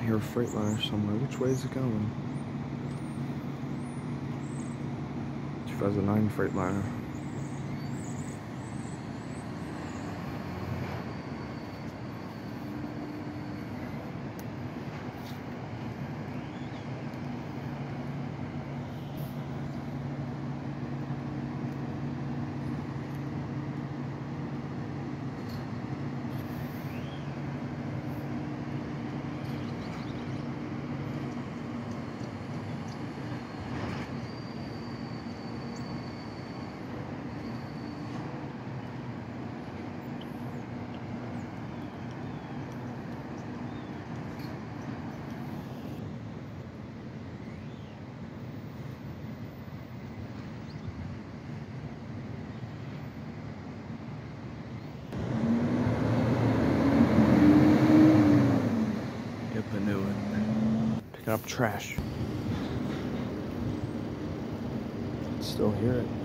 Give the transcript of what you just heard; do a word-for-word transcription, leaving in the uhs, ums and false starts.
hear a Freightliner somewhere. Which way is it going? two thousand nine Freightliner. I knew it. Picking up trash. Still hear it.